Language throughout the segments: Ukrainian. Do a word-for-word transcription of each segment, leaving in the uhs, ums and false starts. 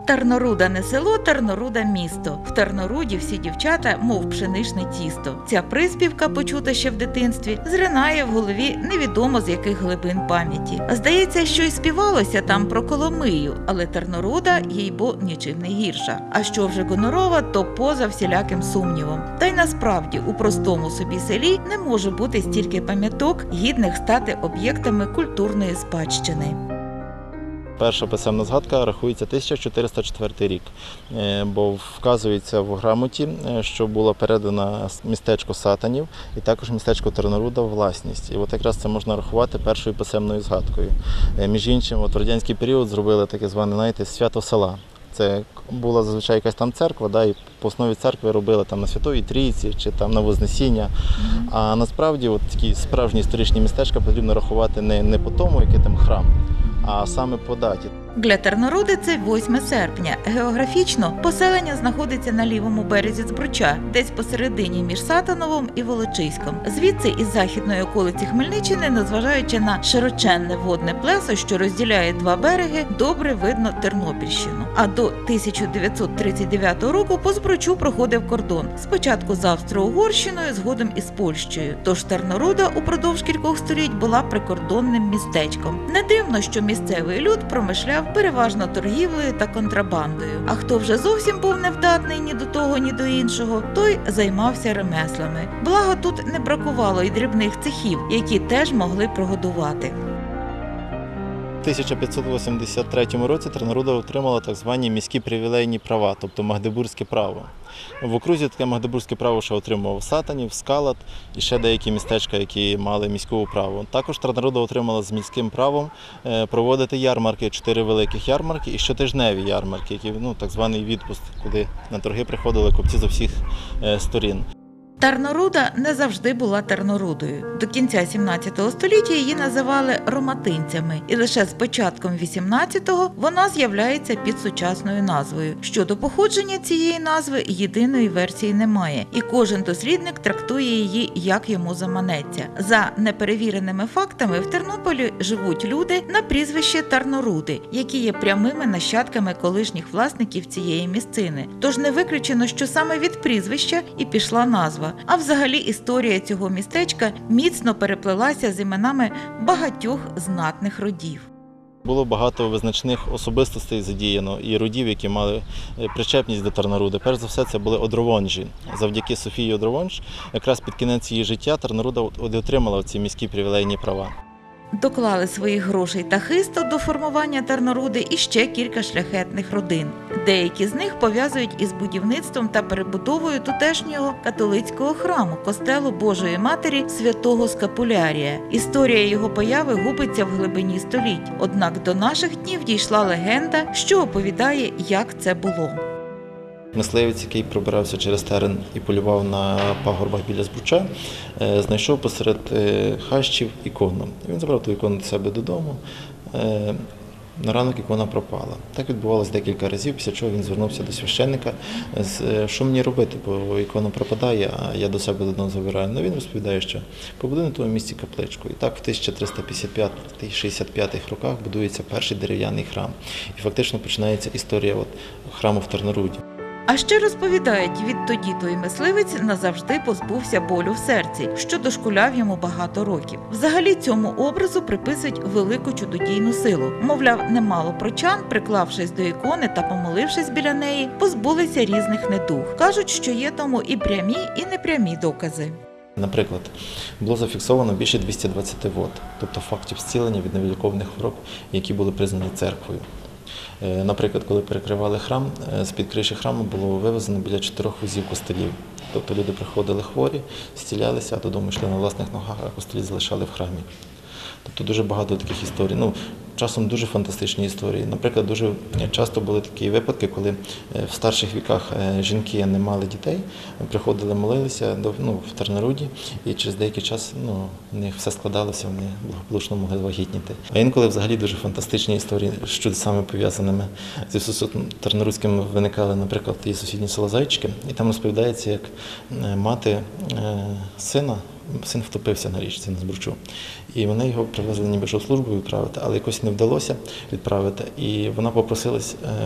Тарноруда не село, Тарноруда – місто. В Тарноруді всі дівчата, мов пшеничне тісто. Ця приспівка, почута ще в дитинстві, зринає в голові невідомо з яких глибин пам'яті. Здається, що й співалося там про Коломию, але Тарноруда, їй-бо, нічим не гірша. А що вже гонорова, то поза всіляким сумнівом. Та й насправді у простому собі селі не може бути стільки пам'яток, гідних стати об'єктами культурної спадщини. Перша писемна згадка рахується тисяча чотириста четвертий рік, бо вказується в грамоті, що було передано містечко Сатанів і також містечко Тарноруда в власність. І от якраз це можна рахувати першою писемною згадкою. Між іншим, от в радянський період зробили таке зване, знаєте, свято села. Це була зазвичай якась там церква, да, і по основі церкви робили там на Святої Трійці чи там на Вознесіння. Mm-hmm. А насправді от такі справжні історичні містечка потрібно рахувати не, не по тому, який там храм, а саме по даті. Для Тарнороди це восьме серпня. Географічно поселення знаходиться на лівому березі Збруча, десь посередині між Сатановом і Волочиськом. Звідси із західної околиці Хмельниччини, незважаючи на широченне водне плесо, що розділяє два береги, добре видно Тернопільщину. А до тисяча дев'ятсот тридцять дев'ятого року по Збручу проходив кордон. Спочатку з Австро-Угорщиною, згодом із Польщею. Тож Тарнорода упродовж кількох століть була прикордонним містечком. Не дивно, що місцевий люд промишляв переважно торгівлею та контрабандою. А хто вже зовсім був невдатний ні до того, ні до іншого, той займався ремеслами. Благо тут не бракувало й дрібних цехів, які теж могли прогодувати. У тисяча п'ятсот вісімдесят третьому році Тарноруда отримала так звані міські привілейні права, тобто магдебурзьке право. В окрузі таке магдебурзьке право ще отримував Сатанів, Скалат і ще деякі містечка, які мали міське право. Також Тарноруда отримала з міським правом проводити ярмарки, чотири великих ярмарки і щотижневі ярмарки, які, ну, так званий відпуск, куди на торги приходили купці з усіх сторін. Тарноруда не завжди була Тарнорудою. До кінця сімнадцятого століття її називали роматинцями, і лише з початком вісімнадцятого вона з'являється під сучасною назвою. Щодо походження цієї назви єдиної версії немає, і кожен дослідник трактує її, як йому заманеться. За неперевіреними фактами, в Тернополі живуть люди на прізвище Тарноруди, які є прямими нащадками колишніх власників цієї місцини. Тож не виключено, що саме від прізвища і пішла назва. А взагалі історія цього містечка міцно переплелася з іменами багатьох знатних родів. Було багато визначних особистостей задіяно і родів, які мали причепність до Тарноруди. Перш за все, це були Одровонжі. Завдяки Софії Одровонж, якраз під кінець її життя Тарноруда отримала ці міські привілейні права. Доклали своїх грошей та хисту до формування Тарноруди і ще кілька шляхетних родин. Деякі з них пов'язують із будівництвом та перебудовою тутешнього католицького храму, костелу Божої Матері Святого Скапулярія. Історія його появи губиться в глибині століть. Однак до наших днів дійшла легенда, що оповідає, як це було. Мисливець, який пробирався через терен і полював на пагорбах біля Збруча, знайшов посеред хащів ікону. Він забрав ту ікону до себе додому. На ранок ікона пропала. Так відбувалося декілька разів, після чого він звернувся до священника, що мені робити, бо ікона пропадає, а я до себе додому забираю. Ну, він розповідає, що побудує на тому місці капличку. І так в тисяча триста п'ятдесят п'ятий - шістдесят п'ятий роках будується перший дерев'яний храм. І фактично починається історія от храму в Тарноруді. А ще розповідають, відтоді той мисливець назавжди позбувся болю в серці, що дошкуляв йому багато років. Взагалі цьому образу приписують велику чудодійну силу. Мовляв, немало прочан, приклавшись до ікони та помолившись біля неї, позбулися різних недуг. Кажуть, що є тому і прямі, і непрямі докази. Наприклад, було зафіксовано більше двохсот двадцяти вод, тобто фактів зцілення від невиліковних хвороб, які були признані церквою. Наприклад, коли перекривали храм, з-під криші храму було вивезено біля чотирьох возів костелів. Тобто люди приходили хворі, зцілялися, а додому йшли на власних ногах, а костелі залишали в храмі. Тобто дуже багато таких історій. Ну, часом дуже фантастичні історії. Наприклад, дуже часто були такі випадки, коли в старших віках жінки не мали дітей, приходили, молилися ну, в Тарноруді, і через деякий час ну, в них все складалося, вони благополучно могли вагітніти. А інколи взагалі дуже фантастичні історії з чудесами пов'язаними з Ісусом Тарнорудським виникали, наприклад, і сусідні село Зайчики, і там розповідається, як мати сина, син втопився на річці, на Збручу. І вони його привезли ніби що службу відправити, але якось не вдалося відправити. І вона попросилась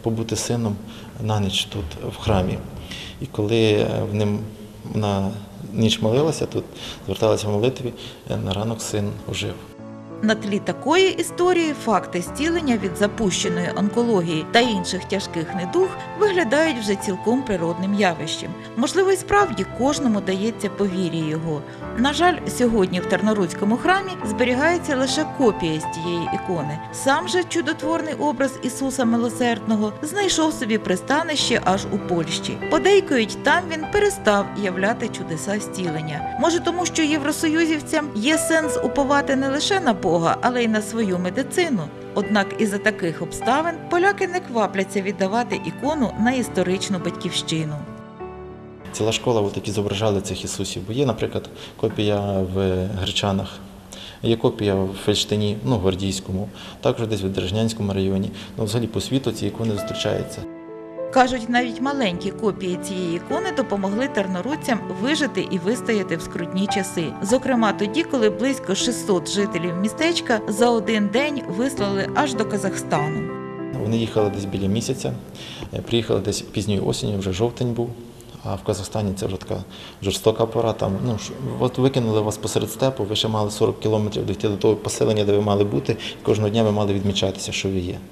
побути сином на ніч тут, в храмі. І коли в ним на ніч молилася, тут зверталася в молитві, на ранок син ожив. На тлі такої історії факти зцілення від запущеної онкології та інших тяжких недуг виглядають вже цілком природним явищем. Можливо, й справді кожному дається по вірі його. На жаль, сьогодні в Тарноруцькому храмі зберігається лише копія з тієї ікони. Сам же чудотворний образ Ісуса Милосердного знайшов собі пристанище аж у Польщі. Подейкують, там він перестав являти чудеса зцілення. Може, тому що євросоюзівцям є сенс уповати не лише на Бога, але й на свою медицину. Однак із-за таких обставин поляки не квапляться віддавати ікону на історичну батьківщину. Ціла школа, от, які зображали цих Ісусів. Бо є, наприклад, копія в Гречанах, є копія в Фельштині, ну, Гвардійському, також десь в Держнянському районі. Ну, взагалі по світу ці ікони зустрічаються. Кажуть, навіть маленькі копії цієї ікони допомогли тарноруцям вижити і вистояти в скрутні часи. Зокрема, тоді, коли близько шістсот жителів містечка за один день вислали аж до Казахстану. Вони їхали десь біля місяця, приїхали десь пізньою осінню, вже жовтень був. А в Казахстані це вже така жорстока пора. Там, ну, от викинули вас посеред степу, ви ще мали сорок кілометрів дійти до того поселення, де ви мали бути, і кожного дня ви мали відмічатися, що ви є.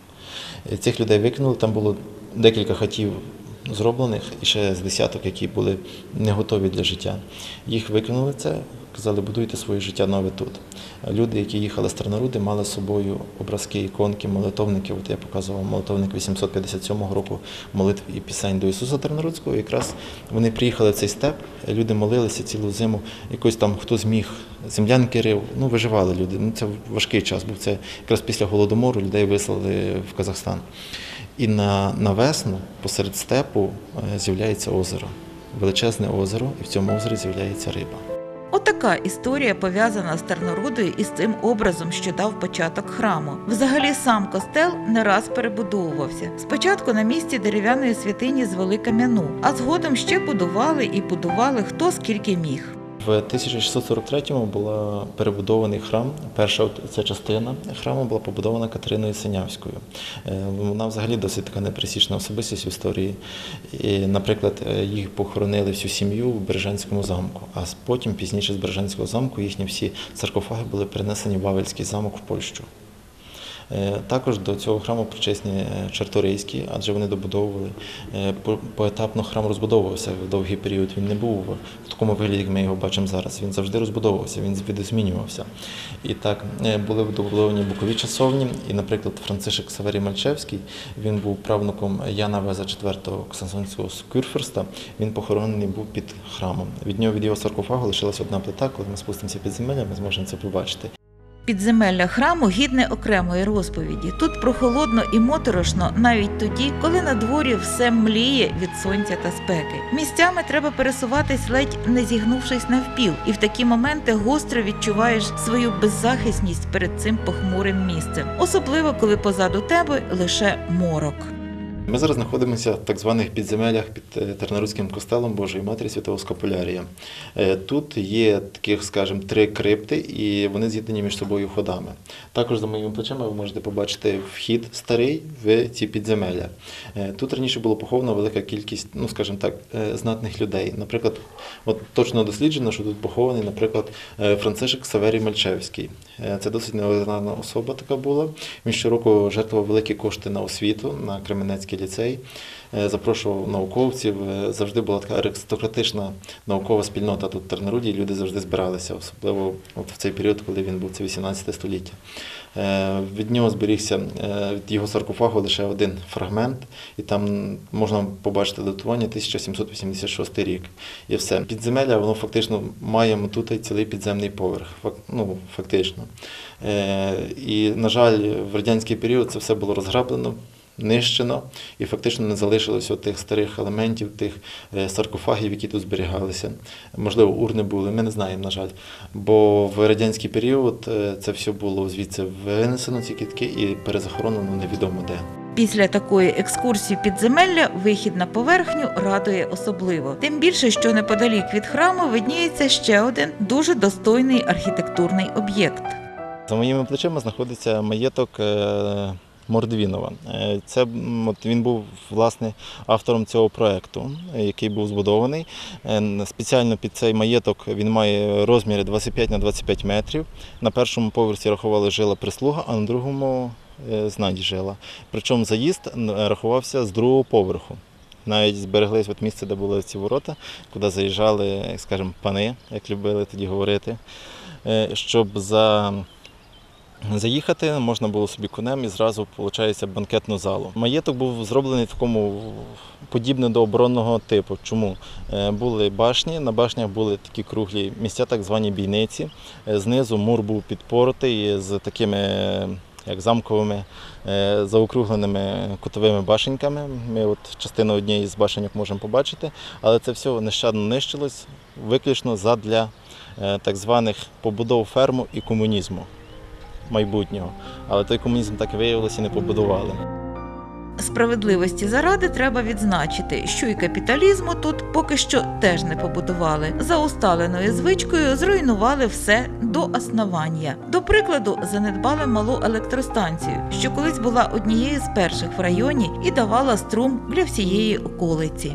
Цих людей викинули, там було декілька хатів зроблених, і ще з десяток, які були не готові для життя. Їх викинули це, казали, будуйте своє життя нове тут. Люди, які їхали з Тарноруди, мали з собою образки, іконки, молитовники. От я показував молитовник вісімсот п'ятдесят сьомого року молитв і пісень до Ісуса Тарнорудського. Якраз вони приїхали в цей степ, люди молилися цілу зиму, якось там хто зміг, землянки рив, ну виживали люди. Ну, це важкий час був, це якраз після Голодомору людей вислали в Казахстан. І на, на весну посеред степу з'являється озеро, величезне озеро, і в цьому озері з'являється риба. Отака історія пов'язана з Тарнорудою і з цим образом, що дав початок храму. Взагалі сам костел не раз перебудовувався. Спочатку на місці дерев'яної святині звели кам'яну, а згодом ще будували і будували хто скільки міг. В тисяча шістсот сорок третьому була перебудований храм. Перша ця частина храму була побудована Катериною Синявською. Вона взагалі досить така непересічна особистість в історії. І, наприклад, їх похоронили всю сім'ю в Бережанському замку, а потім, пізніше з Бережанського замку, їхні всі саркофаги були перенесені в Вавельський замок в Польщу. Також до цього храму причесні Чарторийські, адже вони добудовували. Поетапно храм розбудовувався в довгий період. Він не був в такому вигляді, як ми його бачимо зараз. Він завжди розбудовувався, він видозмінювався. І так, були добудовані бокові часовні. І, наприклад, Францишек Ксаверій Мальчевський, він був правнуком Яна Веза четвертого Ксансонського кюрфюрста. Він похоронений був під храмом. Від нього, від його саркофагу лишилася одна плита. Коли ми спустимося під земелля, ми зможемо це побачити. Підземелля храму гідне окремої розповіді. Тут прохолодно і моторошно навіть тоді, коли на дворі все мліє від сонця та спеки. Місцями треба пересуватись ледь не зігнувшись навпіл, і в такі моменти гостро відчуваєш свою беззахисність перед цим похмурим місцем. Особливо, коли позаду тебе лише морок. Ми зараз знаходимося в так званих підземеллях під Тарноруцьким костелом Божої Матері Святого Скапулярія. Тут є таких, скажімо, три крипти, і вони з'єднані між собою ходами. Також за моїми плечима ви можете побачити вхід старий в ці підземелля. Тут раніше було поховано велика кількість, ну, скажімо так, знатних людей. Наприклад, от точно досліджено, що тут похований, наприклад, Францишек Ксаверій Мальчевський. Це досить неординарна особа така була. Він щороку жертвував великі кошти на освіту, на Кременецький ліцей, запрошував науковців, завжди була така аристократична наукова спільнота тут в Тарноруді, і люди завжди збиралися, особливо от в цей період, коли він був, це вісімнадцяте століття. Від нього зберігся, від його саркофагу лише один фрагмент, і там можна побачити датування тисяча сімсот вісімдесят шостий рік. І все. Підземелля, воно фактично має тут цілий підземний поверх, ну, фактично. І, на жаль, в радянський період це все було розграблено, нищено, і фактично не залишилося тих старих елементів, тих саркофагів, які тут зберігалися. Можливо, урни були, ми не знаємо, на жаль. Бо в радянський період це все було звідси винесено, ці кістки, і перезахоронено невідомо де. Після такої екскурсії підземелля вихід на поверхню радує особливо. Тим більше, що неподалік від храму видніється ще один дуже достойний архітектурний об'єкт. За моїми плечима знаходиться маєток Мордвінова. Е, Це, м, от він був власне автором цього проєкту, е, який був збудований. Е, Спеціально під цей маєток він має розміри двадцять п'ять на двадцять п'ять метрів. На першому поверсі рахували жила прислуга, а на другому е, знать жила. Причому заїзд н- рахувався з другого поверху. Навіть збереглись от місце, де були ці ворота, куди заїжджали, як скажемо, пани, як любили тоді говорити, Е, щоб за заїхати можна було собі конем і зразу, виходить, банкетну залу. Маєток був зроблений в такому подібне до оборонного типу. Чому? Е, Були башні, на башнях були такі круглі місця, так звані бійниці. Е, Знизу мур був підпоротий з такими як замковими е, заокругленими кутовими башеньками. Ми от частину однієї з башеньок можемо побачити, але це все нещадно нищилось виключно задля е, так званих побудов ферму і комунізму майбутнього. Але той комунізм так і виявилося і не побудували. Справедливості заради треба відзначити, що і капіталізму тут поки що теж не побудували. За усталеною звичкою зруйнували все до основання. До прикладу, занедбали малу електростанцію, що колись була однією з перших в районі і давала струм для всієї околиці.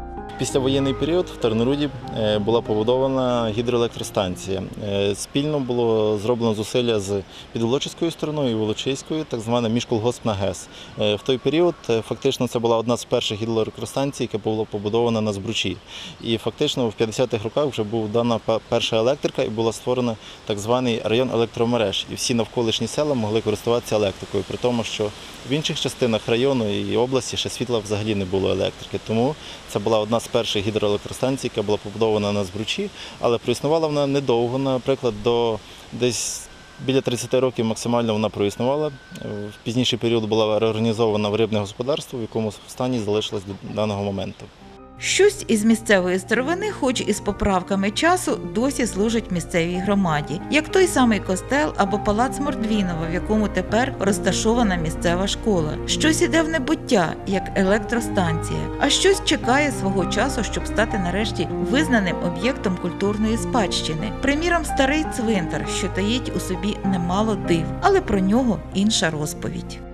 В післявоєнний період в Тарноруді е, була побудована гідроелектростанція. Е, Спільно було зроблено зусилля з Підволочиською стороною і Волочиською, так звана міжколгоспна ГЕС. Е, В той період е, фактично це була одна з перших гідроелектростанцій, яка була побудована на Збручі. І фактично в п'ятдесятих роках вже була дана пе- перша електрика і була створена так званий район електромереж. І всі навколишні села могли користуватися електрикою, при тому, що в інших частинах району і області ще світла взагалі не було електрики. Тому це була одна з перших гідроелектростанцій, яка була побудована на Збручі, але проіснувала вона недовго, наприклад, до десь біля тридцяти років максимально вона проіснувала. В пізніший період була реорганізована в рибне господарство, в якому стані залишилась до даного моменту. Щось із місцевої старовини, хоч і з поправками часу, досі служить місцевій громаді, як той самий костел або палац Мордвінова, в якому тепер розташована місцева школа. Щось іде в небуття, як електростанція, а щось чекає свого часу, щоб стати нарешті визнаним об'єктом культурної спадщини. Приміром, старий цвинтар, що таїть у собі немало див, але про нього інша розповідь.